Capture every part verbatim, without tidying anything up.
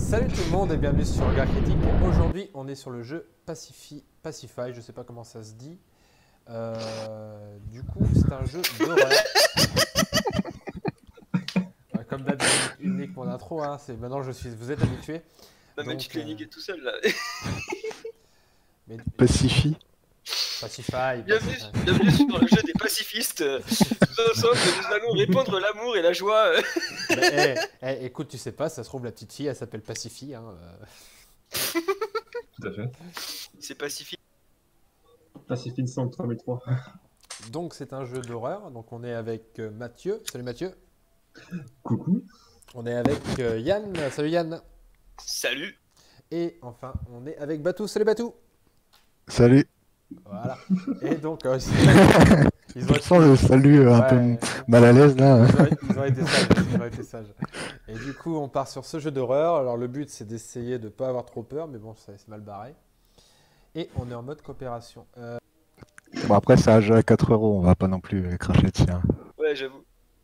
Salut tout le monde et bienvenue sur Regard Critique. Aujourd'hui, on est sur le jeu Pacify, Pacify, je sais pas comment ça se dit. Euh, du coup, c'est un jeu d'horreur. Ouais, comme d'habitude, unique mon intro, hein, c'est maintenant je suis, vous êtes habitués. Non mais tu te l'es niqué tout seul là. Mais... Pacify. Pacify. Bienvenue, Pacify. bienvenue sur le jeu des pacifistes. Tous ensemble, nous allons répandre l'amour et la joie. Bah, hey, hey, écoute, tu sais pas, ça se trouve la petite fille, elle s'appelle Pacify. Hein, euh... Tout à fait. C'est pacifique. Pacify cent trois mille trois. Donc c'est un jeu d'horreur. Donc on est avec euh, Mathieu. Salut Mathieu. Coucou. On est avec euh, Yann. Salut Yann. Salut. Et enfin, on est avec Batou. Salut Batou. Salut. Voilà. Et donc, euh, ils Je sens le salut euh, un ouais, peu mal à l'aise là. Ils ont, ils ont été sages. Ils ont été sages. Et du coup, on part sur ce jeu d'horreur. Alors, le but, c'est d'essayer de ne pas avoir trop peur, mais bon, c'est mal barré. Et on est en mode coopération. Euh... Bon, après, c'est un jeu à quatre euros, on va pas non plus euh, cracher dessus. Hein. Ouais, j'avoue.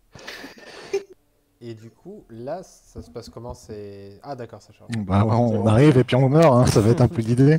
Et du coup, là, ça se passe comment? C'est ah, d'accord, ça change. Bah, ouais, on arrive et puis on meurt, hein, ça va être un peu l'idée.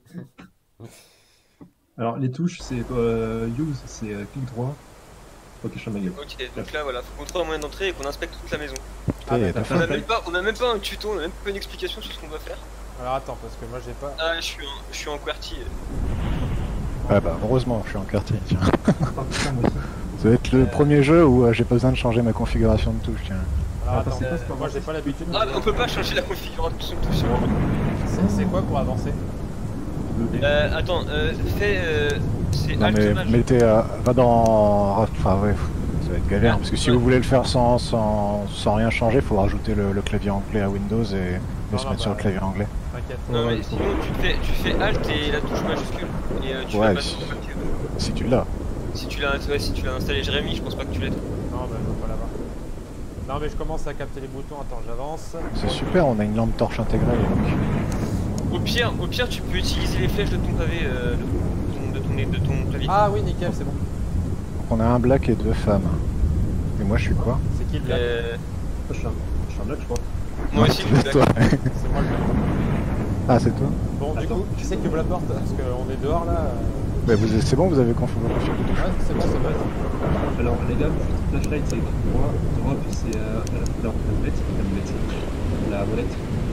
Alors, les touches, c'est euh, use, c'est euh, clic droit. Ok, je ma gueule. Ok, donc là voilà, faut qu'on trouve un moyen d'entrée et qu'on inspecte toute la maison. Ah, Et d'accord. t'as On faim a même pas, on a même pas un tuto, on a même pas une explication sur ce qu'on va faire. Alors, attends, parce que moi, j'ai pas. Ah, je suis en, je suis en QWERTY. Ah bah, heureusement, je suis en quartier, tiens. Ah, putain, moi aussi. Ça va être le Euh. premier jeu où euh, j'ai pas besoin de changer ma configuration de touche, tiens. Alors, Attends, attends, c'est pas ce qu'on moi, va j'ai faire. pas l'habitude. Ah, on peut pas changer la configuration de touche. C'est c'est quoi pour avancer? Le B. Euh, attends, euh, fais. Euh, c'est Non Alt mais Maj. mettez, euh, va dans... Enfin ouais, ça va être galère, Ah, parce que si ouais. vous voulez le faire sans, sans, sans rien changer, il faut rajouter le, le clavier anglais à Windows et, et Non, se non, mettre sur bah, le clavier anglais. T'inquiète. Non Ouais, mais c'est sinon tu fais, tu fais Alt et la touche majuscule. Et euh, tu Ouais, vas pas si- te contacter. Si tu l'as. Si tu l'as ouais, si tu l'as installé Jérémy, je pense pas que tu l'aies. Non, bah, je vais pas l'avoir. Non, mais je commence à capter les boutons. Attends, j'avance. C'est super, on a une lampe torche intégrée. Donc... Au pire, au pire tu peux utiliser les flèches de ton pavé, euh, de, ton, de, ton, de ton clavier. Ah oui, nickel, c'est bon. donc on a un black et deux femmes. Et moi je suis quoi? C'est qui le black? Euh, Je suis un, je suis un black, je crois. moi aussi je suis C'est toi. d'accord. C'est moi le black. Ah c'est toi? Bon, du Attends. coup, qui c'est qui ouvre la porte? Parce qu'on est dehors là. euh. Bah, vous, c'est bon, vous avez configuré la config de touche. Ouais, c'est bon, c'est bon. Alors, les gars, flashlight, c'est clic droit. Droit, puis c'est euh, la la molette. La molette. La molette.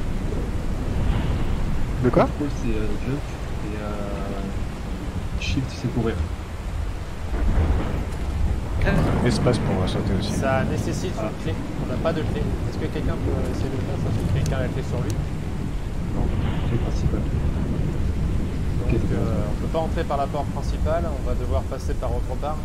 De quoi? Control, c'est euh, jump. Et euh, shift, c'est courir. Espace pour euh, sauter aussi. Ça nécessite Ah. une clé. On n'a pas de clé. Est-ce que quelqu'un peut essayer de le faire? Ça fait que quelqu'un a la clé sur lui. Non, clé principale. Donc, Ok, c'est euh, on peut pas entrer par la porte principale. On va devoir passer par autre part.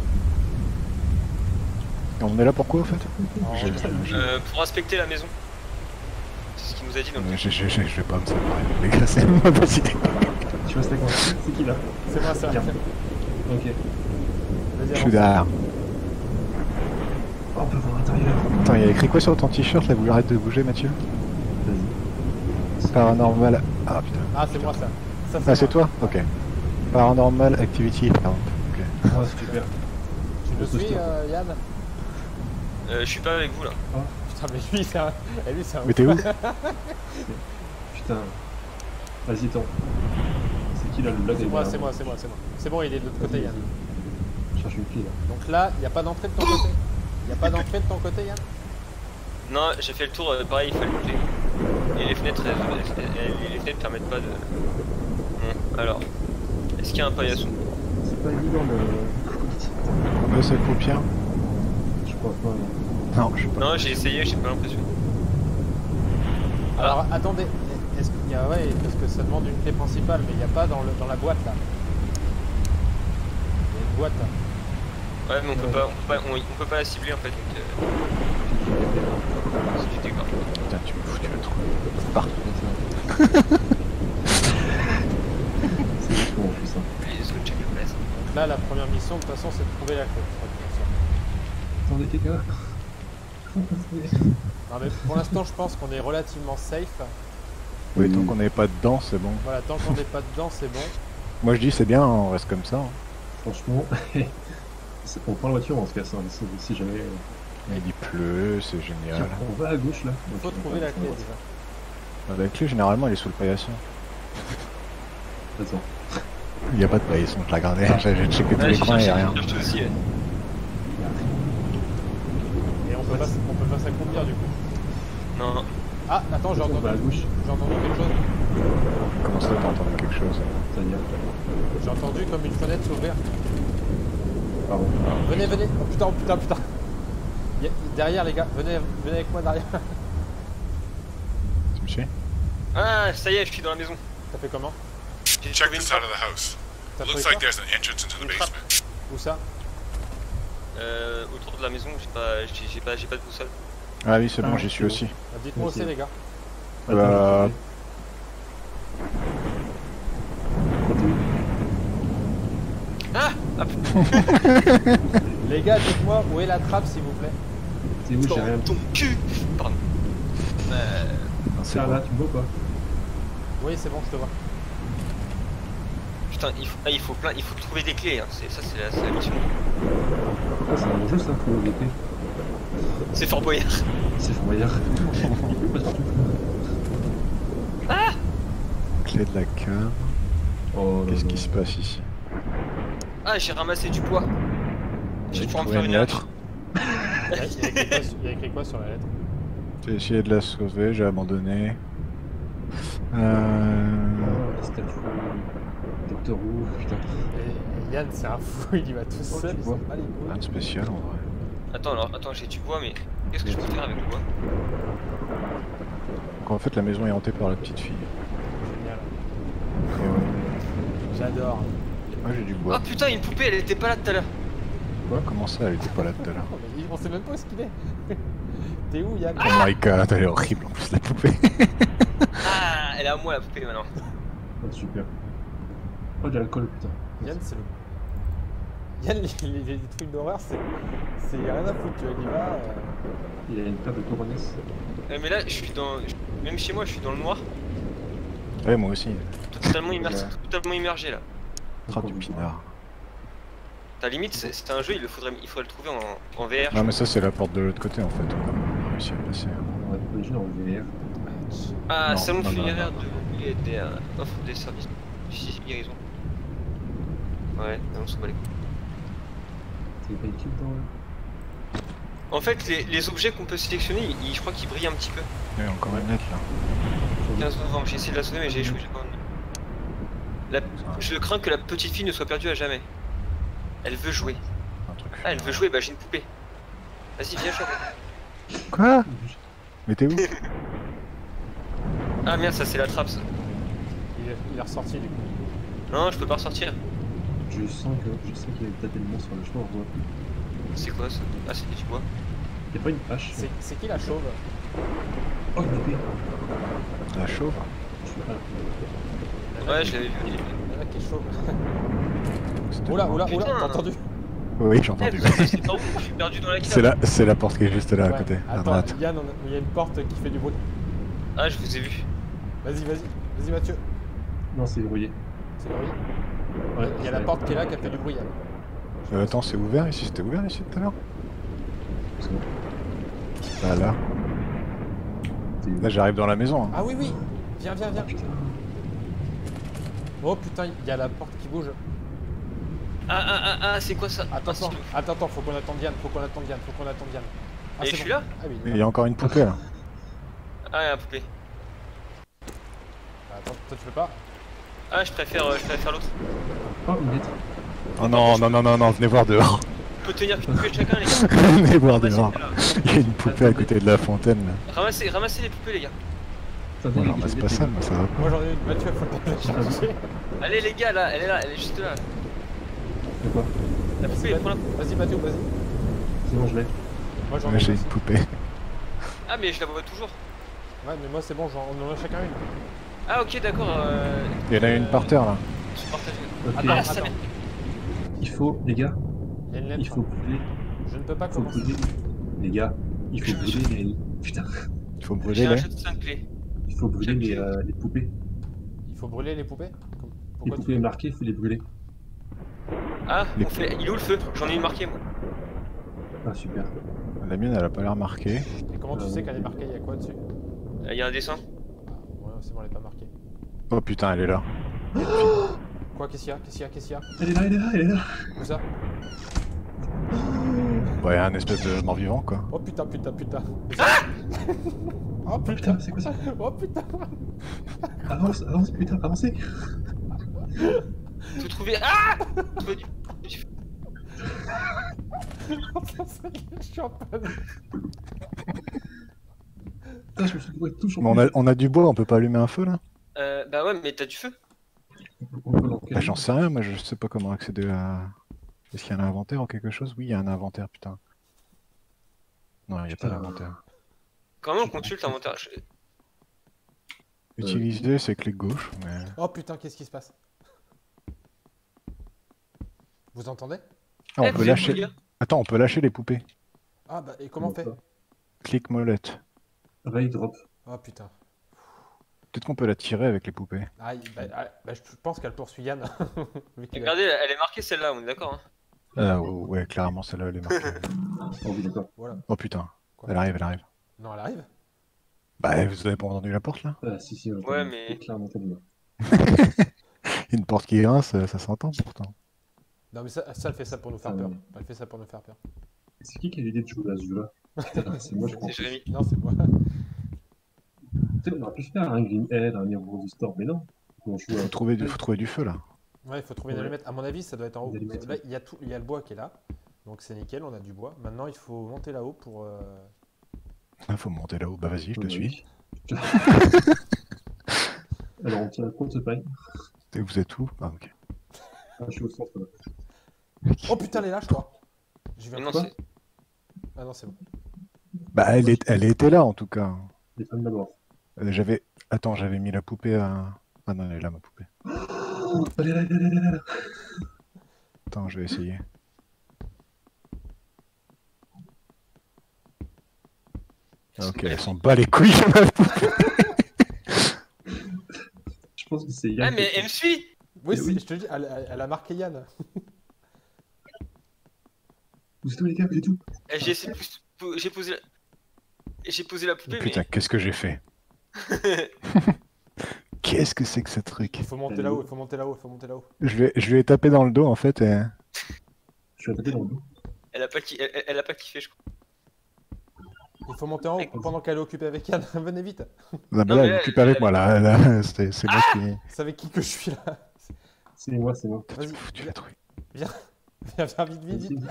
Et on est là pourquoi au fait? Alors, J'ai- j'ai- Euh, pour inspecter la maison. C'est ce qu'il nous a dit dans le j'ai- j'ai- j'ai- Je vais pas me séparer. Les gars, c'est ma petite. Tu restes avec moi. C'est qui là? C'est moi ça. Tiens. Ok. Vas-y, Je suis avance. derrière. Oh, on peut voir l'intérieur. Attends, il y a écrit quoi sur ton t-shirt là? Vous arrêtez de bouger, Mathieu? Vas-y. Paranormal. Ah putain. Ah, c'est moi ça. Ça Ah, c'est moi. toi? Ok. Paranormal Activity. Pardon. Ok. Oh, super. Tu me Je suis, suis euh, Yann? Euh, je suis pas avec vous là. Putain, mais lui, c'est un. Et lui, c'est un. Mais t'es où? Putain. Vas-y, attends. C'est qui là le blague? C'est moi, c'est moi, c'est moi, c'est moi. C'est bon, il est de l'autre côté, Yann. Je cherche une clé là. Donc là, il n'y a pas d'entrée de ton côté? Il n'y a pas d'entrée de ton côté, Yann? Non, j'ai fait le tour, euh, pareil, il fallait une clé. Et les fenêtres, elles, elles- elles- les fenêtres permettent pas de. Bon, alors. Est-ce qu'il y a un paillasson? C'est pas évident le. Le seul paupière? Je crois pas. non. Non, je sais pas. Non, j'ai essayé, j'ai pas l'impression. Alors attendez, est-ce qu'il y a. Ouais, parce que ça demande une clé principale, mais il n'y a pas dans, le, dans la boîte là. Il y a une boîte là. Ouais, mais on peut pas, on peut pas, on, on peut pas la cibler en fait. Donc, euh, c'est du dégât. Putain, tu me fous, tu le trou. Partout. C'est juste qu'on fait ça. Allez, est-ce que check le place? Donc là, la première mission, de toute façon, c'est de trouver la clé. Attendez, quelqu'un. Non, mais pour l'instant, je pense qu'on est relativement safe. Oui, tant qu'on n'est pas dedans, c'est bon. Voilà, tant qu'on n'est pas dedans, c'est bon. Moi je dis c'est bien, on reste comme ça. hein. Franchement, c'est- on prend la voiture, on se casse, hein, si, si jamais. euh, Mais il pleut, c'est Tiens, génial. on va à gauche là. Il faut Ok, trouver on va- la clé on va- déjà. La clé, généralement, elle est sous le paillasson. Attends. Il n'y a pas de paillasson, je l'ai regardé, j'ai j'ai checké tous Ouais, les j'ai coins, il n'y a cherché, rien. j'ai cherché aussi. Ouais. Et on peut, pas, on peut pas s'accomplir du coup. Non, Ah, attends, j'ai Attention, entendu, bah, à gauche. j'ai entendu quelque chose. Comment ça, t'as entendu quelque chose? C'est-à-dire. J'ai entendu comme une fenêtre s'ouvrir. Pardon. Venez, venez. Oh putain, oh putain, putain. Y a- derrière les gars, venez, venez avec moi derrière. Tu me suis? ah ça y est, je suis dans la maison. T'as fait comment? J'ai Check trouvé une this side trappe. of the house. T'as trouvé Looks quoi? like there's an entrance into the Une trappe. basement. Où ça? Euh, autour de la maison, j'ai pas, j'ai j'ai pas, j'ai pas de boussole. Ah oui, c'est bon, Ah, j'y c'est suis bon. aussi. Bah, dites-moi où Ok. c'est les gars. Attends, Bah, je vais trouver. Ah, ah putain, Les gars, dites-moi où est la trappe s'il vous plaît. C'est où? J'ai rien. dans ton cul. Pardon. Euh, non, c'est Là, bon. là, tu me vois ou pas? Oui, c'est bon, je te vois. putain, il faut, ah, il faut plein, il faut trouver des clés. Hein. C'est ça, c'est la, c'est la mission. Ah, c'est un bon jeu ça, faut le noter. C'est Fort Boyard. C'est Fort Boyard. Pas partout. Clé de la cave. Oh, Qu'est-ce non, qui non. se passe ici? Ah, j'ai ramassé du bois. Je vais pouvoir me trouvé faire une une lettre. Il y a, il y a écrit quoi sur- il y a écrit quoi sur la lettre? J'ai essayé de la sauver, j'ai abandonné. Euh... La statue. Docteur Who, putain. Et Yann, c'est un fou, il y va tout Oh, seul, tu il vois. s'en bat les couilles. Rien de spécial en vrai. Attends, alors, attends, j'ai du bois, mais qu'est-ce que je peux faire avec le bois? Donc en fait, la maison est hantée par la petite fille. Génial. Et ouais. J'adore. Moi j'ai du Oh bois. putain, une poupée, elle était pas là tout à l'heure. Comment ça, elle était pas là tout à l'heure? Oh, mais on sait même pas où est-ce qu'il est. T'es où Yann? Oh my god, elle est horrible en plus la poupée. Ah, elle est à moi la poupée maintenant. Ah, super. Oh, de l'alcool, putain. Yann, c'est le. Yann, les, les- les trucs d'horreur, c'est. C'est rien à foutre, tu vois, il y va. euh, Il a une paire de coronesses. Euh, mais là, je suis dans, même chez moi, je suis dans le noir, Ouais, moi aussi. totalement immersé, totalement immergé là. Tra du pinard. Ta limite, c'est c'est un jeu, il le faudrait, il faudrait le trouver en, en V R. Non mais ça c'est la porte de l'autre côté en fait, on a réussi à passer. On va trouver le jeu en V R. Ah, Non, salon non, non, funéraire non, de l'I D, offre des services. Justice guérison. Ouais, non, on s'en bat les couilles. C'est pas équipe dans le. En fait, les, les objets qu'on peut sélectionner, ils- je crois qu'ils brillent un petit peu. Il y a encore une lettre là. quinze novembre, j'ai essayé de la sauver, mais j'ai échoué, j'ai pas envie. La... Je crains que la petite fille ne soit perdue à jamais. Elle veut jouer. Un truc. Ah, elle veut jouer, bah j'ai une poupée. Vas-y, viens, chope. Quoi? Mais t'es où? Ah merde, ça c'est la trappe ça. Il est, il est ressorti du coup. Non, je peux pas ressortir. Je sens que je sens qu'il y a peut-être des monstres sur le chemin, on voit. C'est quoi ça? Ah, c'est du bois. Y'a pas une hache? C'est c'est qui la chauve? Oh, une épée! La chauve? Je suis pas là. Ouais, je l'avais vu. il est- Il y en a qui est chauve. C'était Oula, moi. oula, oula, Putain. t'as entendu? Oui, j'ai Eh, entendu. vous êtes passé par où? Je suis perdu dans la C'est cave. la, c'est la porte qui est juste là à Ouais. côté, à Attends, droite. Yann, on a- il y a une porte qui fait du bruit. Ah, je vous ai vu. Vas-y, vas-y, vas-y Mathieu. Non, c'est verrouillé. C'est le bruit. Ouais, Il y a la porte qui est là qui a fait du bruit. Yann. Euh, attends, c'est ouvert ici? C'était ouvert ici tout à l'heure? C'est bon. Bah là. T'es où? Là j'arrive dans la maison. Hein. Ah oui, oui. Viens, viens, viens. Putain. Oh putain, il y a la porte qui bouge. Ah, ah, ah, ah, c'est quoi ça? Attends, Ah, c'est- attends, attends, faut qu'on attende Yann, faut qu'on attende Yann, faut qu'on attende Yann. Ah, Et c'est je suis bon. là? Ah oui, Il y a encore une poupée là. Ah, il y a la poupée. Bah, attends, toi tu peux pas? Ah, je préfère, euh, je préfère l'autre. Oh, une lettre. Oh non, non, non, non, non, venez voir dehors. On peut tenir qu'une poupée chacun, les gars. Venez voir Ramassez, dehors. là. Il y a une poupée à côté de la fontaine là. Ramassez, ramassez les poupées, les gars. Attendez, Moi les j'en gars, ramasse les pas lettres, ça, moi ça va pas. Moi j'en ai une, Mathieu, faut pas la chercher. Allez, les gars, là, elle est là, elle est juste là. De quoi? La poupée, prends la Vas-y Mathieu, vas-y. C'est bon, je l'ai. Moi j'en ai Moi j'ai une une aussi. poupée. Ah, mais je la vois toujours. Ouais, mais moi c'est bon, j'en- on en a chacun une. Ah, ok, d'accord. Euh... Il y en a une par terre là. Je suis partagé. Ok. Attends, Ah, ça attends. merde. Il faut, les gars, Il y a une lettre. il faut brûler. Je ne peux pas Il faut commencer. brûler. Les gars, il faut Je- brûler les. Putain. Il faut J'ai brûler un les. jeu de cinq clés. Il faut brûler les, euh, les poupées. Il faut brûler les poupées? Comme- Les Pourquoi tu poupées marquées, il faut les brûler. Ah, Les- on fait... il est où le feu? J'en ai une marquée, moi. Ah, super. La mienne elle a pas l'air marquée. Et comment tu sais qu'elle est marquée? Il y a quoi dessus? Il y a un dessin. Moi c'est bon, elle est pas marquée. Oh putain, elle est là. Quoi, qu'est-ce qu'il y a? Qu'est-ce qu'il y a? Qu'est-ce qu'il y a? Elle est là, elle est là, elle est là. Où ça? Ouais, un espèce de mort-vivant quoi. Oh putain, putain, putain. Ah Oh Oh putain. putain, c'est quoi ça? Oh putain. Avance, avance, putain, avancez. Tout trouvé. Ah Trouvé du- Je suis en panne. Putain, je me suis trouvé tout sur Mais on a, on a du bois, on peut pas allumer un feu là? Euh, bah ouais, mais t'as du feu. Bah, j'en sais rien, moi je sais pas comment accéder à... Est-ce qu'il y a un inventaire ou quelque chose? Oui, il y a un inventaire, putain. Non, il n'y a pas Putain. d'inventaire. Comment on consulte l'inventaire? Je- Utiliser, c'est clic gauche, mais... Oh putain, qu'est-ce qui se passe? Vous entendez? Ah, on Eh, peut vous êtes lâcher... où, les gars Attends, on peut lâcher les poupées. Ah bah, et comment on fait? Clic molette. Ray drop. Oh putain. Peut-être qu'on peut la tirer avec les poupées. Ah, il- bah, ah, bah, je pense qu'elle poursuit Yann. Vu qu'il a- Regardez, elle est marquée celle-là, on est d'accord. Hein. Euh, ouais, clairement, celle-là, elle est marquée. Oh oui, d'accord. Voilà. Oh putain, Quoi? elle arrive, elle arrive. Non, elle arrive? Bah, vous avez pas entendu la porte là? Ah, si, si, on Ouais, entend- mais- clairement entendu. Une porte qui grince, ça, ça s'entend pourtant. Non, mais ça, ça, elle fait ça pour nous faire Ah, peur. oui. Elle fait ça pour nous faire peur. C'est qui qui a l'idée de jouer à ce jeu-là? Putain, c'est moi, je crois. C'est Jérémy. Non, c'est moi. Tu sais, on aurait pu faire un Green Head, un Hero du Store, mais non. On joue à... Faut trouver du, faut trouver du feu là. Ouais, il faut trouver une Ouais. allumette. À mon avis, ça doit être en haut. Des allumettes, Là, il y, a tout... il y a le bois qui est là. Donc c'est nickel, on a du bois. Maintenant, il faut monter là-haut pour... euh, Ah, faut monter là-haut. Bah vas-y, je te suis. Alors, on tient compte ce pain. Et vous êtes où? Ah ok. Ah, je suis au centre là. Oh putain, elle est là, je crois. Je Mais viens non, quoi c'est. Ah non, c'est bon. Bah elle, est, elle était là en tout cas. Les femmes d'abord. Euh, J'avais... Attends, j'avais mis la poupée à... Ah non, elle est là ma poupée. Oh, elle est là, elle est là, elle est là. Attends, je vais essayer. Ah, ok, elle s'en bat les couilles ma poupée. Je pense que c'est Yann. Ah, mais qui- elle me suit. Oui, Eh c'est- oui. je te dis, elle, elle- elle a marqué Yann. Vous êtes où les gars? Vous êtes où? Eh, J'ai essayé de pous- pou- J'ai posé la. J'ai posé la poupée, Putain, qu'est-ce que j'ai fait? mais. Qu'est-ce que c'est que ce truc? Il faut monter Elle est là-haut, où il faut monter là-haut, il faut monter là-haut. Je vais, je vais taper dans le dos en fait et... Je suis attaqué dans le dos. Elle a pas, ki- elle, elle a pas kiffé, je crois. Il faut monter en haut pendant qu'elle est occupée avec Yann. Venez vite. Non mais Non, là, mais elle là, occupe avec elle- moi là, là c'est c'est moi qui... C'est avec qui que je suis là? C'est moi, c'est moi. Vas-y, Tu l'as trouvé. viens, viens, viens vite, vite, vite.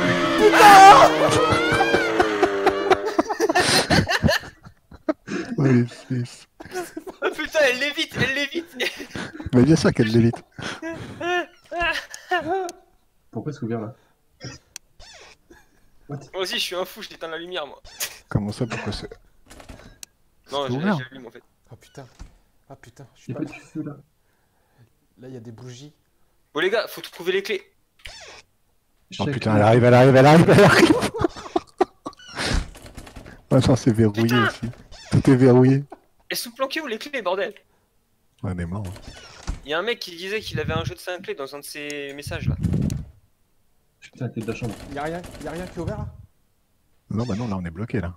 Oui, fils. Oh putain, elle l'évite, elle l'évite. Mais bien sûr qu'elle l'évite. Pourquoi est-ce ouvert là? Moi aussi, je suis un fou, j'éteins la lumière, moi. Comment ça, pourquoi c'est... Non, C'est j'ai- ouvert. j'allume en fait. Oh putain. Ah putain, je suis Y'a pas... pas de feu là. Là, il y a des bougies. Bon, les gars, faut trouver les clés. Oh Chaque- putain, elle arrive, elle arrive, elle arrive, elle arrive. Attends, c'est verrouillé Putain. aussi. Tout est verrouillé. Elles sont planquées où les clés, bordel? Ouais, on est mort. hein. Il y a un mec qui disait qu'il avait un jeu de cinq clés dans un de ses messages là. Putain, la clé de la chambre. Y'a rien, y a rien qui est ouvert là? Non, bah non, là on est bloqué là.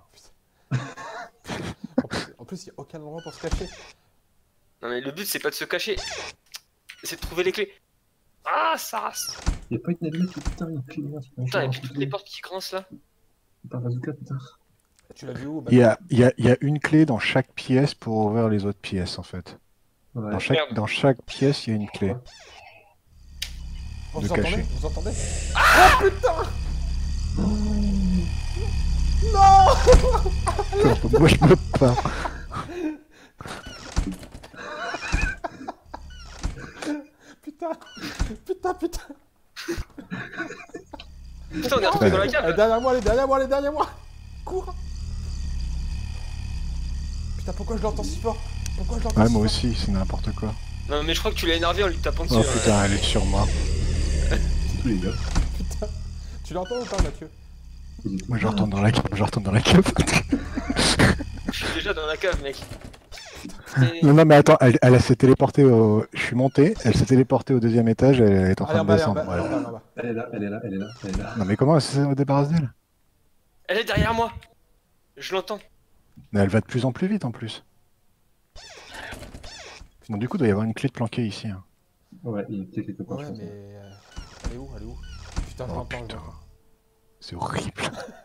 En plus, en plus, y a aucun endroit pour se cacher. Non, mais le but c'est pas de se cacher, c'est de trouver les clés. Ah, ça race. Y'a pas une allumette, putain, une clé de merde. Putain, et puis toutes les portes qui grincent là. Par bazooka, putain. Tu l'as vu où? Bah, Il y a, il y, a, il y a une clé dans chaque pièce pour ouvrir les autres pièces en fait. Ouais. Dans chaque, Merde. dans chaque pièce, il y a une clé. oh, de vous entendez? cacher. Vous entendez? Oh putain! Non! Attends, moi je peux pas. Putain! Putain, putain! Putain, on est retrouvé dans la Elle est cave là. derrière moi, elle est derrière moi, elle est derrière moi! Cours! Putain, pourquoi je l'entends si fort? Pourquoi je l'entends Ouais, si moi fort? aussi, c'est n'importe quoi. Non, mais je crois que tu l'as énervé en lui tapant dessus. Oh hein. putain, elle est sur moi. C'est tous les gars. Putain! Tu l'entends ou pas, Mathieu? Vous êtes où? Moi je retourne dans la cave, je retourne dans la cave. Je suis déjà dans la cave, mec. Et- Non, non, mais attends, elle, elle s'est téléportée au... Je suis monté, elle s'est téléportée au deuxième étage, elle est en Allez, train en de bas, allez, en descendre. bas, allez, en voilà. bas, en bas. Elle est là, elle est là, elle est là, elle est là. Non mais comment elle se débarrasse d'elle? Elle est derrière moi. Je l'entends. Mais elle va de plus en plus vite en plus. Bon, du coup, il doit y avoir une clé de planquée ici. Hein. Ouais, il y a une clé quelque part. Ouais, je pense. mais. euh, Elle est où? Elle est où? Putain, je Oh l'entends, je putain. l'entends. C'est horrible.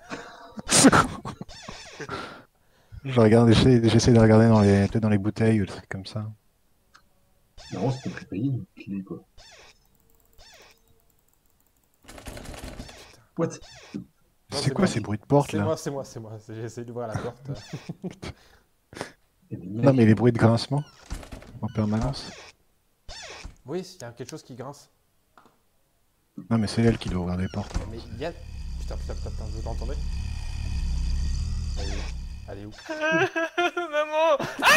Je regarde, j'essaie j'essaie de regarder dans les, peut-être dans les bouteilles ou des trucs comme ça. Non, c'était prépayé une clé quoi. What? Non, C'est c'est quoi moi. ces bruits de porte C'est là? moi, c'est moi, c'est moi. C'est- J'ai essayé d'ouvrir la porte. Eh ben, Non, mec, mais les bruits de grincement en permanence. Oui, il y a quelque chose qui grince. Non, mais c'est elle qui doit ouvrir les portes. Mais il y a. Putain, putain, putain, putain, vous l'entendez? Elle est où? Elle est où? Maman!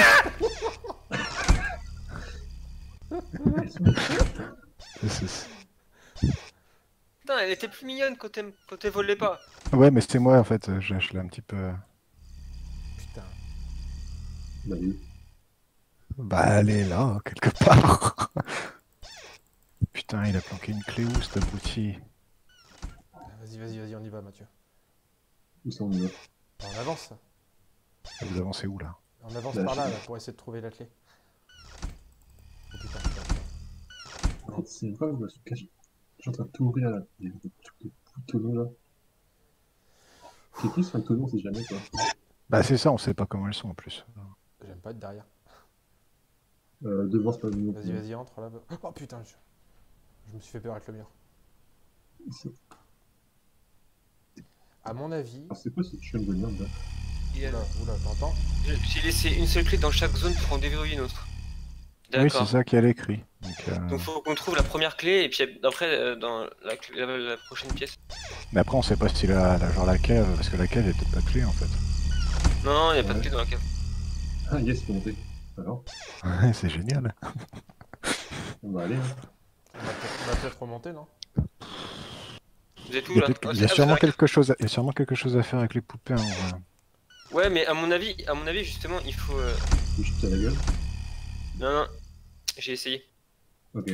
C'est- c'est- Putain, elle était plus mignonne quand elle, quand elle volait pas. Ouais, mais c'est moi en fait, je, je l'ai un petit peu. Putain. Bah oui. Bah, elle est là, quelque part. Putain, il a planqué une clé où, cet abruti? Vas-y, vas-y, vas-y, on y va, Mathieu. Où ça on y va? On avance. Vous avancez où là? On avance Là, par je- là, là, pour essayer de trouver la clé. Oh putain, putain, putain. En fait, c'est une fois où je me cache. Je suis en train de tout ouvrir là. Il y a des trucs de tonneaux là. C'est qui sur un tonneau, on sait jamais quoi. Bah, c'est ça, on sait pas comment elles sont en plus. J'aime pas être derrière. Euh, devant, c'est pas le Vas-y, vas-y, entre là. Oh putain, je... je me suis fait peur avec le mur. C'est À mon avis. ah, c'est quoi ce chien de merde là? Et, euh, Oula, oula, t'entends? J'ai laissé une seule clé dans chaque zone pour en déverrouiller une autre. Oui, c'est D'accord. ça qu'elle écrit. Donc, euh, Donc faut qu'on trouve la première clé et puis après euh, dans la, clé- la, la prochaine pièce. Mais après, on sait pas si la, la, genre la cave, parce que la cave est peut-être pas clé en fait. Non, non, il n'y a pas de Ouais. clé dans la cave. Ah yes, c'est monté. Alors, Ouais, c'est génial. on va aller. Hein. On va peut-être on va peut-être remonter, non? Vous êtes où Il y a, là peut-être- Ah, il y c'est- a ah, sûrement vous êtes à la quelque chose à, il y a sûrement quelque chose à faire avec les poupées. Hein, ouais. cave. Ouais, mais à mon avis, à mon avis justement, il faut. euh, Je me chute à la gueule. Non, non, j'ai essayé. Ok.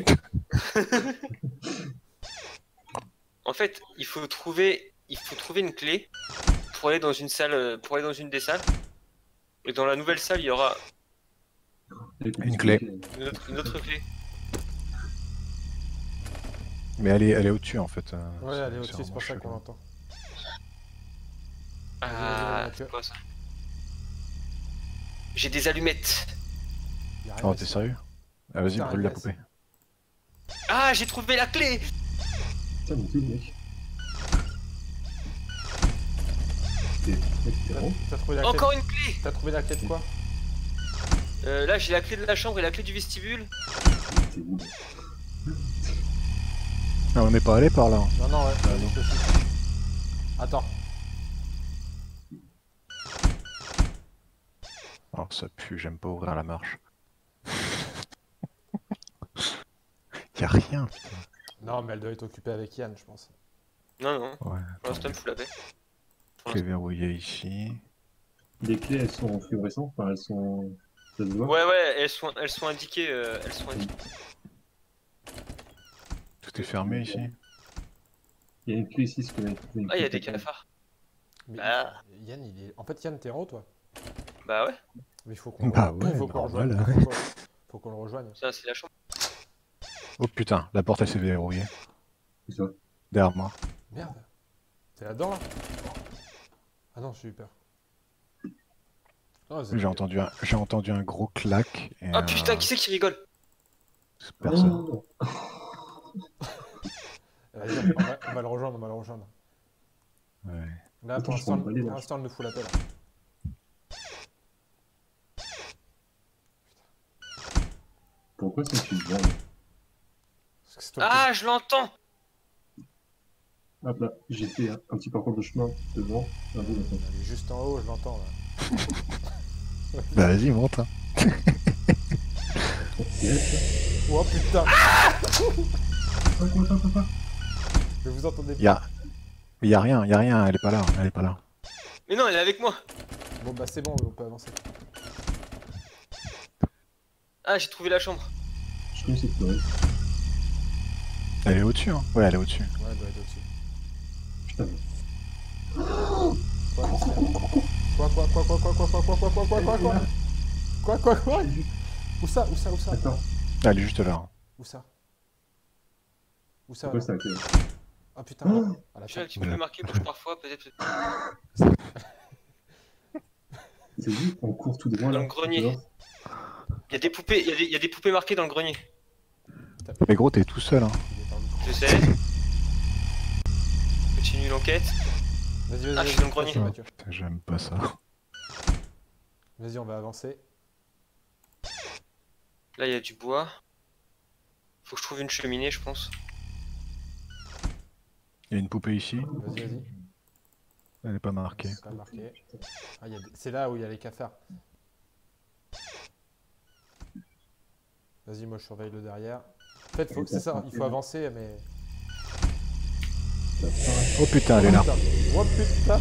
En fait, il faut trouver, il faut trouver une clé pour aller dans une salle, euh, pour aller dans une des salles. Et dans la nouvelle salle, il y aura Une clé. une autre, une autre clé. Mais elle est, elle est au-dessus en fait. euh, Ouais, elle est au-dessus, c'est vraiment pour ça chelou. qu'on l'entend. Ah, Mathieu. c'est quoi ça? J'ai des allumettes. Y a rien Oh, ici. t'es sérieux? Ah, vas-y, Putain, brûle la yes. poupée. Ah, j'ai trouvé la clé. Putain, mon dieu, mec. T'es mec, t'es rond. T'as trouvé la clé? Encore une clé. T'as trouvé la clé de quoi? Euh, là, j'ai la clé de la chambre et la clé du vestibule. T'es où? Ah, on n'est pas allé par là. Non, non, ouais, Ah, vas-y, non. je te suis. Attends. Oh, ça pue, j'aime pas ouvrir la marche. Y'a rien, putain. Non, mais elle doit être occupée avec Yann, je pense. Non, non. Ouais, Pour l'instant, il me fout la paix. clé verrouillée ici. Les clés, elles sont fluorescentes, enfin, elles sont. Ça se voit? Ouais, ouais, elles sont, elles sont indiquées. euh, elles sont indiquées. Tout est fermé ici. Il y a une clé ici, ce qu'on a trouvé. Ah, il y a des cafards. Mais Ah. Yann, il est. En fait, Yann, t'es en haut, toi. Bah ouais, Mais il faut qu'on Bah il ouais, faut qu'on le normal. rejoigne. Faut qu'on- Faut qu'on le rejoigne. ça, c'est la chambre. Oh putain, la porte elle s'est verrouillée. C'est ça. Derrière moi. Merde. T'es là-dedans, là? Ah non, j'ai eu peur. Oh, c'est- J'ai entendu un, j'ai entendu un gros clac. Et, Ah putain, euh, qui c'est qui rigole? c'est personne. Oh, Vas-y, on va, on va le rejoindre, on va le rejoindre. Ouais. Là, Attends, pour je l'instant, prends pas les pour lâches. l'instant, elle nous fout la paix, là. pourquoi c'est que tu vois? Parce que c'est toi qui- Ah, je l'entends. Hop là, j'ai fait un, un petit parcours de chemin devant. Un bout maintenant. Elle est juste en haut, je l'entends, là. Bah vas-y, monte. Hein. Yes. Oh putain! Quoi, quoi, quoi, quoi, quoi? Mais vous entendez pas? Y'a... Y a rien, y a rien, elle est pas là, elle est pas là. Mais non, elle est avec moi. Bon, bah c'est bon, on peut avancer. Ah, j'ai trouvé la chambre. Je connais cette connerie. Elle est au-dessus, hein. Ouais, elle est au-dessus. Ouais, elle doit être au-dessus. Putain, mais. Quoi, qu'est-ce qu'il y a? Quoi, quoi, quoi, quoi, quoi, quoi, quoi, quoi, quoi, quoi, quoi, quoi, quoi? Quoi, quoi, quoi? Où ça? Où ça? Où ça? Attends, Ah, elle est juste là. Où ça? Où ça? c'est quoi là ça avec Ah putain, Oh là. Ah, la Tu vois, chatte. tu peux le marquer bouge parfois, peut-être. C'est dit, on court tout droit là. Dans le grenier. dehors. Il y a des poupées, il y a des, il y a des poupées marquées dans le grenier. Mais gros, t'es tout seul. Hein. Il est dans le coin. Je sais. Continue l'enquête. Vas-y, vas-y, Ah, je vas-y. suis dans le grenier. Vas-y, Mathieu. Putain, j'aime pas ça. Vas-y, on va avancer. Là, il y a du bois. Faut que je trouve une cheminée, je pense. Il y a une poupée ici. Vas-y, vas-y. Elle est pas marquée. C'est pas marqué. Ah, il y a des- c'est là où il y a les cafards. Vas-y, moi je surveille le derrière. En fait, faut- c'est ça, il faut avancer, mais. Oh putain, elle est là. Oh putain!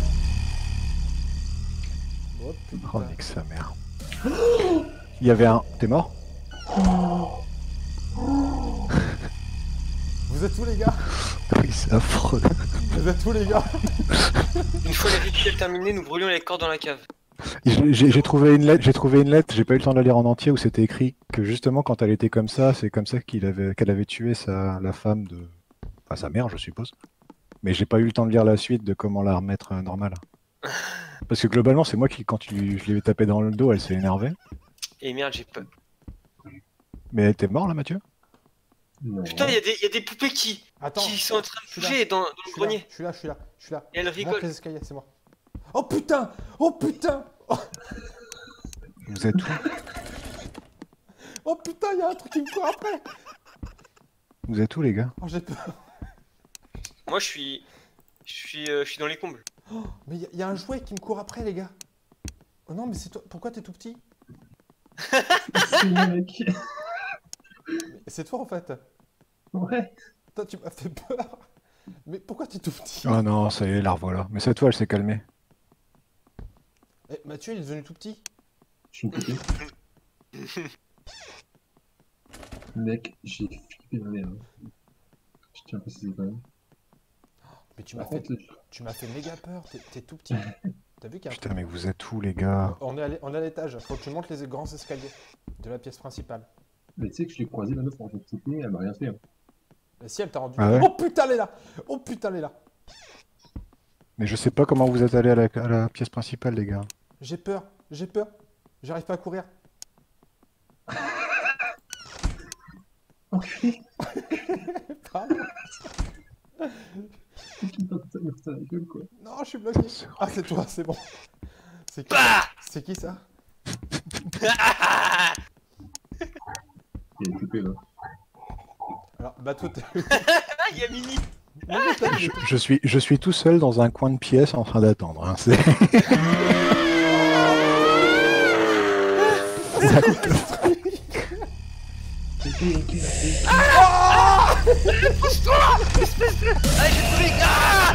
Oh putain! Oh, nique sa mère. Il y avait un. T'es mort? Vous êtes où les gars? Oui, c'est affreux. Vous êtes où les gars? Une fois la rituel terminée, nous brûlions les corps dans la cave. J'ai j'ai- j'ai trouvé une lettre, j'ai trouvé une lettre, j'ai pas eu le temps de la lire en entier où c'était écrit que justement quand elle était comme ça, c'est comme ça qu'il avait qu'elle avait tué sa la femme de enfin sa mère, je suppose. Mais j'ai pas eu le temps de lire la suite de comment la remettre euh, normale. Parce que globalement, c'est moi qui quand tu, je l'ai tapé dans le dos, elle s'est énervée. Et merde, j'ai peur. Mais elle était mort là, Mathieu? Non. Putain, il y, a des- il y a des poupées qui, Attends, qui sont en train je suis de là. bouger dans, dans je le suis là, grenier. je suis là, je suis là, je suis là. Et elles Monte rigolent. les escaliers, c'est moi. Oh putain! Oh putain! Oh, Vous êtes où? oh putain, il y a un truc qui me court après! Vous êtes où les gars? Oh, j'ai peur. Moi, je suis, je suis, euh, je suis dans les combles. Oh, mais il y, a- il y a un jouet qui me court après, les gars. Oh non, mais c'est toi. Pourquoi t'es tout petit? C'est le mec. Mais c'est toi en fait. Ouais. Toi, tu m'as fait peur. Mais pourquoi t'es tout petit? Oh non, ça y est, la revoilà. Mais cette fois, elle s'est calmée. Eh, Mathieu, il est devenu tout petit. Je suis une poupée. Mec, j'ai flippé ma mère. hein. Je tiens à préciser quand même. Mais tu m'as Par fait, contre, tu m'as fait méga peur. T'es t'es tout petit. T'as vu qu'il y a un Putain, mais vous êtes où les gars? On est à l'é- on est à l'étage, faut que tu montes les grands escaliers de la pièce principale. mais tu sais que je l'ai croisé la meuf en fait poupée, elle m'a rien fait. hein. Et si elle t'a rendu. Ah ouais? Oh putain, elle est là! Oh putain, elle est là! Mais je sais pas comment vous êtes allés à la, à la pièce principale les gars. J'ai peur, j'ai peur. J'arrive pas à courir. Enculé. Pardon. Qui t'a ça me fout à la gueule quoi. Non, je suis bloqué. Ah, c'est toi, c'est bon. C'est qui? Bah C'est qui ça? Il y a une poupée là. Alors, bateau, t'es. Ah, il y a Mini. Non, mais t'as- Je, je suis, je suis tout seul dans un coin de pièce en train d'attendre. Hein. C'est- Ah, j'ai trouvé. Ah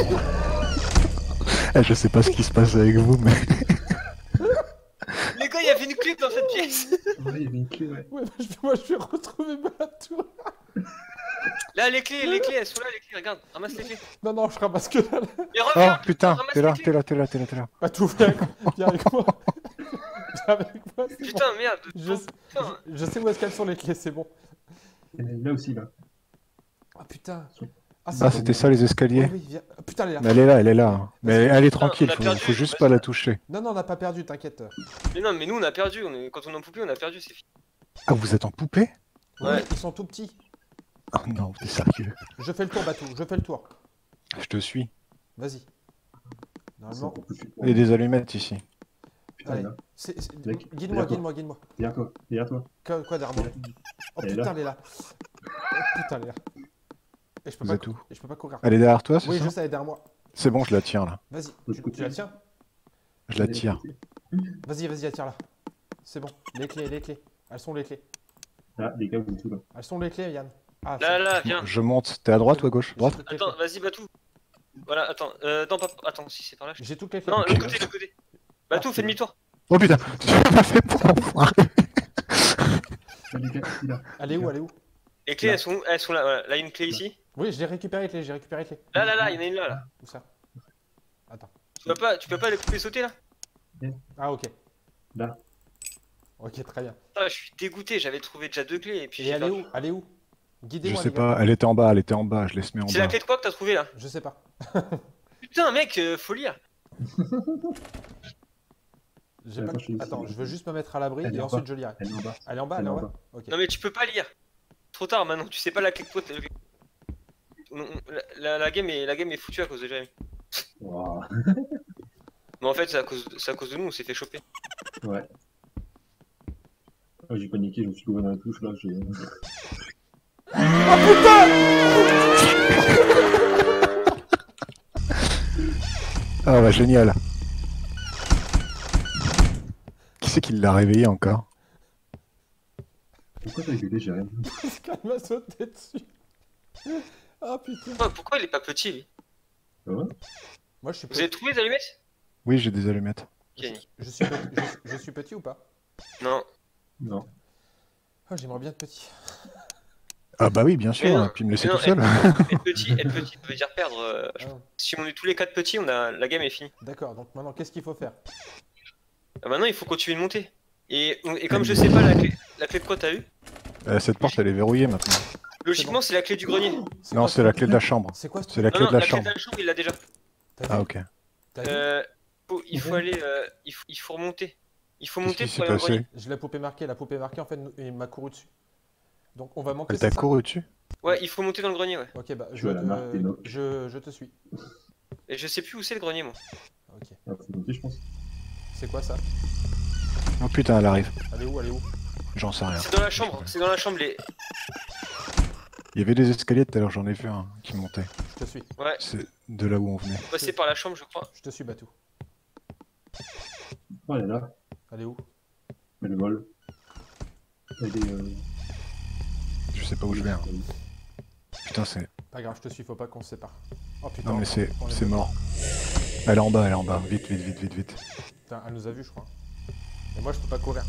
Eh, je sais pas ce qui se passe avec vous, mais les gars, il y avait une clé dans cette pièce. Ouais, il y avait une clé, ouais. Ouais, bah, je- moi, je vais retrouver ma tour. Là, les clés, les clés, elles sont là, les clés. Regarde, ramasse les clés. Non, non, je ramasse que dalle. Mais oh reviens. putain, ramasse t'es là, les clés. t'es là, t'es là, t'es là, t'es là. Bateau, viens avec, viens avec moi. Viens avec moi, c'est bon. Putain, merde. Je, Putain. je, je sais où est-ce qu'elles sont les clés, c'est bon. Elle est là aussi là. Ah putain. Ah, c'est c'était ça les escaliers. Oui, oui, viens. Ah, putain, elle est là. Mais elle est là, elle est là. hein. Mais elle est tranquille, on a faut, perdu, faut juste vas-y. pas la toucher. Non, non, on n'a pas perdu, t'inquiète. Mais non, mais nous, on a perdu. On est... Quand on est en poupée, on a perdu, c'est fini. Ah, vous êtes en poupée? Oui, Ouais. ils sont tout petits. Oh non, t'es sérieux. Je fais le tour, Batou, je fais le tour. Je te suis. Vas-y. C'est Normalement. encore plus flippant. Il y a des allumettes ici. Putain, Allez. là. c'est- c'est- Mec, Guide-moi, derrière toi. guide-moi, guide-moi. Derrière toi, derrière toi. Quoi, quoi derrière moi? Oh Elle est putain, là. elle est là. Oh putain, elle est là. Et je peux Vous pas, êtes où? cou- et je peux pas courir. Elle est derrière toi, c'est Oui, ça? je sais, elle est derrière moi. C'est bon, je la tiens là. Vas-y, Faut tu, que tu la tu- tiens? Je la tire. Vas-y, vas-y, attire là. C'est bon. Les clés, les clés. Elles sont les clés. Ah, les gars, vous êtes où là? Elles sont les clés, Yann. Ah, Là, c'est- là, viens. Je monte. T'es à droite ou à gauche? Droite? J'ai toutes les Attends, clés. vas-y, Batou. Voilà, attends. Euh, non, pas. Attends, si c'est par là. je- J'ai toutes les clés. Non, Ok. le côté, le côté. Batou, fais demi-tour. Oh putain! Tu m'as fait pour enfoiré. Ah, les gars, ici là. Elle est où, elle est où? Les clés, Là. elles sont où? Elles sont là. Voilà. Là, il y a une clé ici. Oui, j'ai récupéré les clés, j'ai récupéré les clés. Là, là, là, il y en a une là. là. Où ça? Attends. Tu peux pas, tu peux pas les poupées sauter là? Ah, ok. Là. Ok, très bien. Ah, je suis dégoûté, j'avais trouvé déjà deux clés et puis Et j'ai elle est perdu. où Elle est où Je Guidez-moi, sais les gars. pas, elle était en bas, elle était en bas, je laisse mets en C'est la bas. clé de quoi que t'as trouvé là? Je sais pas. Putain, mec, euh, faut lire. J'ai Euh, pas... moi, je suis ici, Attends, je je veux suis- juste me mettre à l'abri Elle est et en ensuite bas. je lirai. Elle est en bas. Elle est en bas, Elle elle est est en en bas. Ok. Non, mais tu peux pas lire. Trop tard maintenant, tu sais pas la clé de quoi t'as- On- on- la, la, la game est, la game est foutue à cause de Jérémy. Waouh. Mais en fait, c'est à cause, c'est à cause de nous, on s'est fait choper. Ouais. Ah, j'ai paniqué, je me suis trouvé dans la touche là. J'ai... Ah bah génial. Qui c'est qui l'a réveillé encore? Pourquoi t'as gueulé, j'ai rien vu. Parce qu'elle m'a sauté dessus. Ah putain. Pourquoi, pourquoi il est pas petit lui? Ça va? Moi je suis Vous petit. avez trouvé les allumettes? Oui, j'ai des allumettes. Kenny. Je suis, petit, je, je suis petit ou pas? Non. Non. Oh, j'aimerais bien être petit. Ah bah oui, bien Mais sûr, non, hein, puis me laisser mais tout non, seul. Être petit, être petit veut dire perdre. euh, Ah, Si on est tous les quatre petits, on a, la game est finie. D'accord, donc maintenant qu'est-ce qu'il faut faire? Ah, maintenant, il faut continuer de monter. Et, et comme je sais pas la clé, la clé de quoi t'as eu, Euh, cette porte elle est verrouillée maintenant. logiquement, c'est la clé du grenier. Non, quoi c'est ce la truc clé de la chambre. C'est quoi ce C'est truc? la Non, clé non, de la la clé chambre. de la chambre, il l'a déjà. T'as vu? Ah ok. T'as vu Euh, faut- il faut Ouais. aller, euh, il, faut, il faut remonter. Il faut Qu'est-ce monter qui pour s'est aller au grenier. passé? Je l'ai poupée marquée, la poupée marquée en fait, nous- il m'a couru dessus. Donc on va monter, Elle c'est t'a ça? couru dessus? Ouais, il faut monter dans le grenier, ouais. Ok, bah Je je, vois la marque euh, des notes. je, je te suis. Et je sais plus où c'est le grenier, moi. Ok. Ah, faut monter, je pense. C'est quoi ça? Oh putain, elle arrive. Elle est où? Elle est où? J'en sais rien. C'est dans la chambre, c'est dans la chambre, les. Il y avait des escaliers tout à l'heure, j'en ai vu un qui montait. Je te suis. Ouais, C'est de là où on venait. passer par la chambre, je crois. Je te suis, Batou. Oh, elle est là. Elle est où? Elle vole. Elle est. Euh... Je sais pas où je vais. hein. Putain, c'est. Pas grave, je te suis, faut pas qu'on se sépare. Oh putain. Non mais c'est on est c'est dedans. mort. Elle est en bas, elle est en bas. Vite, vite, vite, vite, vite. Putain, elle nous a vus, je crois. Et moi, je peux pas courir.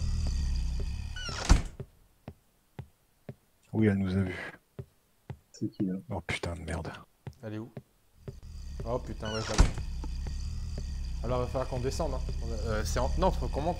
Oui, elle nous a vus. C'est qui là? Oh putain de merde. Elle est où? Oh putain, ouais, je la vois. Alors, il va falloir qu'on descende. Hein. On a- euh, c'est en... Non, faut qu'on monte.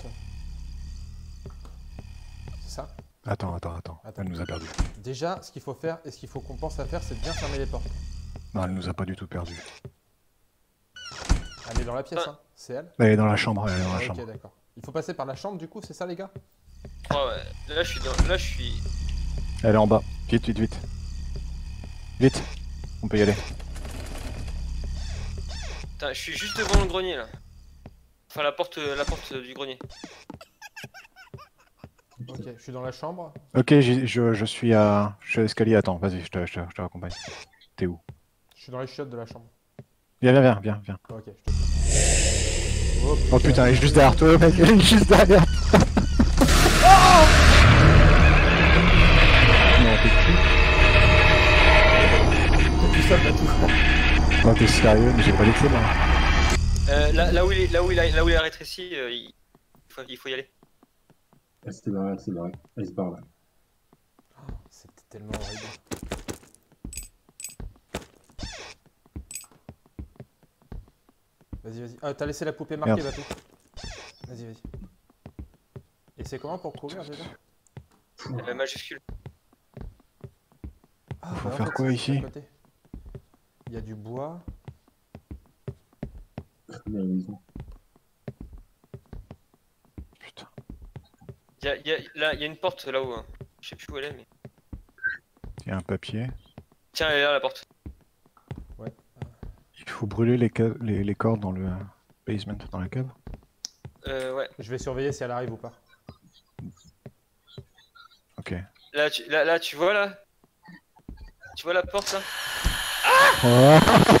C'est ça? Attends, attends, attends. Attends. Elle nous a perdu. Déjà, ce qu'il faut faire et ce qu'il faut qu'on pense à faire, c'est de bien fermer les portes. Non, elle nous a pas du tout perdu. Elle est dans la pièce, hein? C'est elle? Elle est dans la chambre, elle est dans la Ok, chambre. d'accord. Il faut passer par la chambre, du coup, c'est ça, les gars? Oh, ouais. Là, je suis dans. Là, je suis. Elle est en bas. Vite, vite, vite. Vite. On peut y aller. Putain, je suis juste devant le grenier là. Enfin, la porte, la porte du grenier. Ok, je suis dans la chambre. Ok, j'y- je, je suis à. Je suis à l'escalier. Attends, vas-y, je te, je, te, je te raccompagne. T'es où? Je suis dans les chiottes de la chambre. Viens, viens, viens, viens, viens. Ok, je te suis. Oh, Oh putain, elle est juste derrière toi, mec. Elle est juste derrière. Non, t'es qui? Tout ça, Batou. Non, t'es sérieux, mais j'ai pas les clés, moi. Euh, là, là où il est, là où il a, là où il a rétréci, euh, il... il faut, il faut y aller. Elle s'est barrée, elle s'est barrée. Elle se barre là. C'était tellement horrible. Vas-y, vas-y. Ah, t'as laissé la poupée marquée, Merde. Batou. Vas-y, vas-y. Et c'est comment pour courir déjà? Euh, majuscule. Ah, Faut bah, en faire fait, quoi c'est ici? à côté. Il y a du bois. Mais à la maison. Putain. Il y a, il y a, là, il y a une porte là-haut. Hein. Je sais plus où elle est, mais. Il y a un papier. Tiens, elle est là la porte. Il faut brûler les, ca- les, les cordes dans le basement, dans la cave. Euh, ouais. Je vais surveiller si elle arrive ou pas. Ok. Là, tu, là, là, tu vois là. Tu vois la porte là. Oh.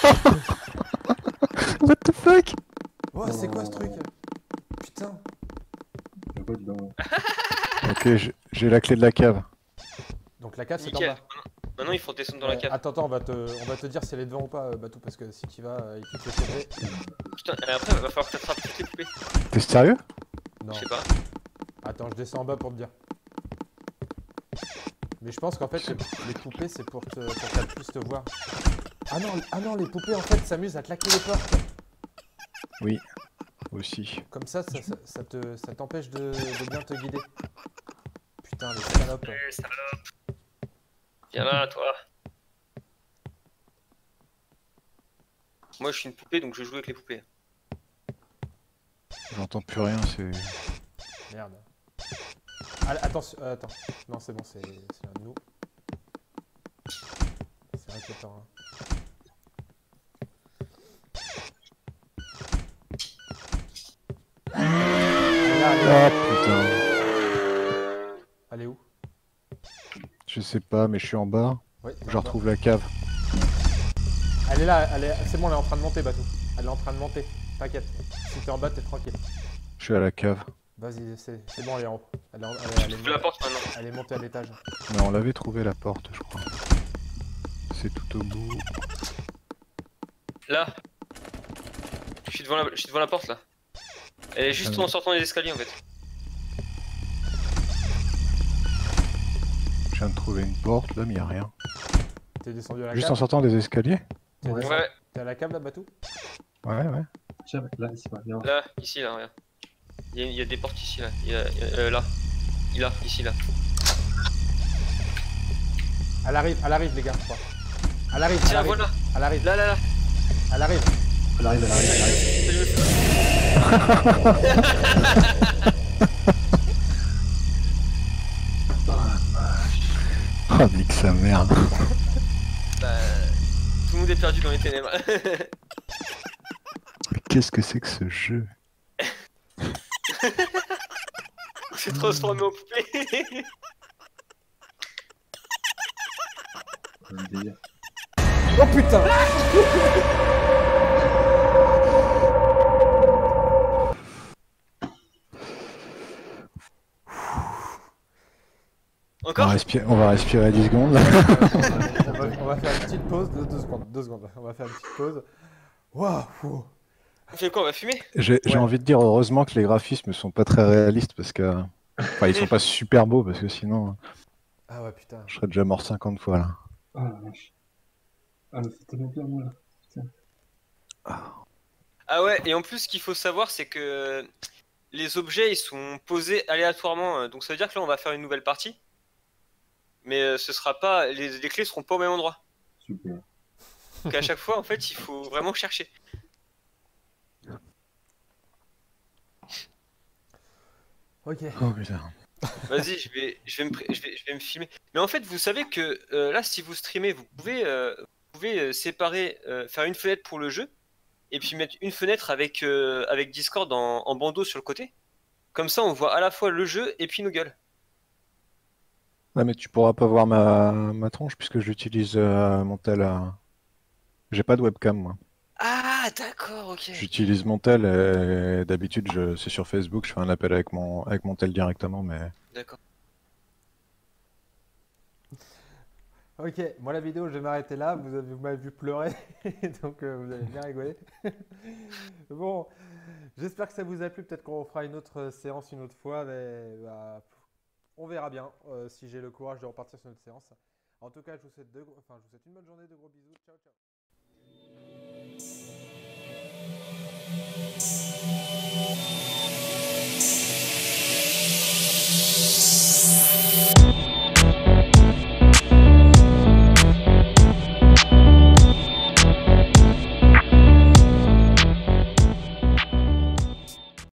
What the fuck? Oh, c'est quoi ce truc? Putain. Il y a quoi dedans? Ok, j'ai- j'ai la clé de la cave. Donc la cave, c'est en Nickel. bas. Maintenant, maintenant, il faut descendre dans la Ouais, cave. Attends, attends, on va te, on va te dire si elle est devant ou pas, euh, Batou, parce que si tu vas euh, et qu'il te fait sauter. Putain, et après, il va falloir que tu attrapes toutes les poupées. T'es sérieux? Non. Je sais pas. Attends, je descends en bas pour te dire. Mais je pense qu'en fait, les, les poupées, c'est pour, te, pour qu'elles puissent te voir. Ah non, ah non, les poupées, en fait, s'amusent à claquer les portes. Oui. aussi. Comme ça, ça, ça, ça te, ça t'empêche de, de bien te guider. Putain, les salopes. Eh, salope. Viens là, toi. Moi, je suis une poupée, donc je joue avec les poupées. J'entends plus rien, c'est... Merde. Ah, attention, euh, attends. Non, c'est bon, c'est c'est un de nous. C'est inquiétant. Hein. Elle est là, elle est là. Ah putain. Elle est où? Je sais pas, mais je suis en bas. Ouais, Je retrouve la cave. Elle est là, elle est... c'est bon, elle est en train de monter, Batou. Elle est en train de monter. T'inquiète. Si t'es en bas, t'es tranquille. Je suis à la cave. Vas-y, c'est c'est bon, elle est en haut. Elle est, en- elle est- elle est Ouvre la montée- porte maintenant. elle est montée à l'étage. Mais on l'avait trouvé la porte, je crois. C'est tout au bout. Là. Je suis devant la, je suis devant la porte là. Elle est juste Ah, en sortant des escaliers en fait. Je viens de trouver une porte, là, mais y a rien. T'es descendu à la Juste en cave. sortant des escaliers? T'es Ouais. descendu- Ouais, T'es à la cave là, Batou? Ouais, ouais. Tiens, là, ici, viens. là, ici, là, regarde. Il y, a, il y a des portes ici, là. Il y a, il y a- euh, là. Il a, ici, là. Elle arrive, elle arrive, les gars, je crois. Elle arrive, elle Tiens, arrive. voilà. Elle arrive, Là, là, là. elle arrive. Elle arrive, elle arrive, elle arrive. Salut, monsieur. Oh, nique sa mère. Bah, tout le monde est perdu dans les ténèbres. Qu'est-ce que c'est que ce jeu? On s'est transformé en poupée. Le délire. Oh putain! On va, Encore? respirer, on va respirer dix secondes, là. on, va, on va faire une petite pause de deux secondes. Deux secondes. On va faire une petite pause. Waouh! Ouh. On fait quoi? On va fumer? J'ai j'ai Ouais. envie de dire heureusement que les graphismes sont pas très réalistes parce que... Enfin, ils sont pas super beaux parce que sinon, Ah ouais, putain. je serais déjà mort cinquante fois, là. Ah la vache. Ah, mais c'est tellement bien, moi, là. Putain. Ah ouais, et en plus, ce qu'il faut savoir, c'est que les objets, ils sont posés aléatoirement. euh, Donc ça veut dire que là, on va faire une nouvelle partie. Mais euh, ce sera pas... Les, les clés seront pas au même endroit. Super. Donc à chaque fois, en fait, il faut vraiment chercher. Ok. Oh putain. Vas-y, je vais, je, vais me, pré- je, vais, je vais me filmer. Mais en fait, vous savez que euh, là, si vous streamez, vous pouvez, euh, vous pouvez euh, séparer, euh, faire une fenêtre pour le jeu, et puis mettre une fenêtre avec, euh, avec Discord en, en bandeau sur le côté. Comme ça, on voit à la fois le jeu et puis nos gueules. Ouais, mais tu pourras pas voir ma, ma tronche puisque j'utilise euh, mon tel. euh, J'ai pas de webcam, moi. Ah, d'accord, ok. J'utilise mon tel et d'habitude, je... c'est sur Facebook, je fais un appel avec mon, avec mon tel directement, mais... D'accord. Ok, moi la vidéo, je vais m'arrêter là. Vous avez- vous m'avez vu pleurer, donc euh, vous avez bien rigolé. Bon, j'espère que ça vous a plu. Peut-être qu'on fera une autre séance une autre fois, mais bah, on verra bien euh, si j'ai le courage de repartir sur une autre séance. En tout cas, je vous souhaite, de... gros- enfin, je vous souhaite une bonne journée, de gros bisous. Ciao, ciao.